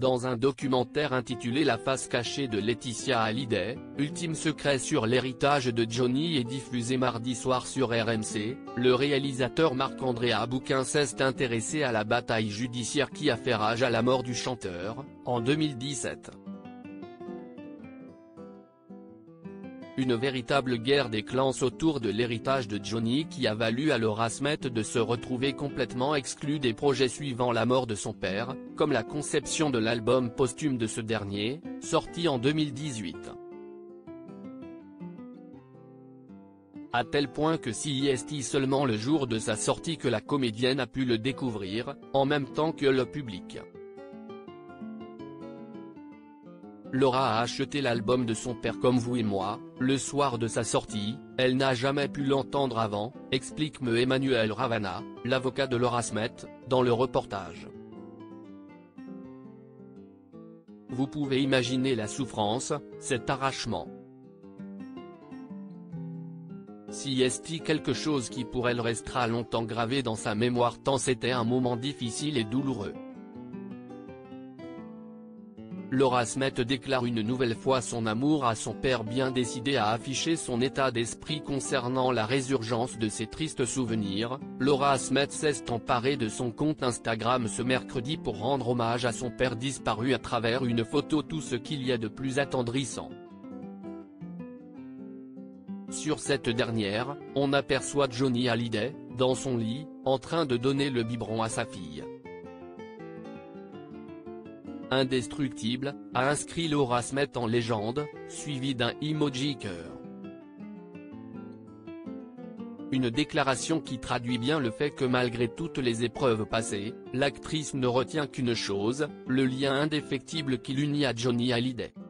dans un documentaire intitulé La face cachée de Laetitia Hallyday, ultime secret sur l'héritage de Johnny et diffusé mardi soir sur RMC, le réalisateur Marc-André Abouquin s'est intéressé à la bataille judiciaire qui a fait rage à la mort du chanteur, en 2017. Une véritable guerre des clans autour de l'héritage de Johnny qui a valu à Laura Smet de se retrouver complètement exclue des projets suivant la mort de son père, comme la conception de l'album posthume de ce dernier, sorti en 2018. À tel point que c'est seulement le jour de sa sortie que la comédienne a pu le découvrir, en même temps que le public. Laura a acheté l'album de son père Comme vous et moi, le soir de sa sortie, elle n'a jamais pu l'entendre avant, explique Emmanuel Ravana, l'avocat de Laura Smet, dans le reportage. Vous pouvez imaginer la souffrance, cet arrachement. Si est quelque chose qui pour elle restera longtemps gravé dans sa mémoire tant c'était un moment difficile et douloureux. Laura Smet déclare une nouvelle fois son amour à son père, bien décidée à afficher son état d'esprit concernant la résurgence de ces tristes souvenirs. Laura Smet s'est emparée de son compte Instagram ce mercredi pour rendre hommage à son père disparu à travers une photo, tout ce qu'il y a de plus attendrissant. Sur cette dernière, on aperçoit Johnny Hallyday, dans son lit, en train de donner le biberon à sa fille. Indestructible, a inscrit Laura Smet en légende, suivi d'un emoji cœur. Une déclaration qui traduit bien le fait que malgré toutes les épreuves passées, l'actrice ne retient qu'une chose, le lien indéfectible qui l'unit à Johnny Hallyday.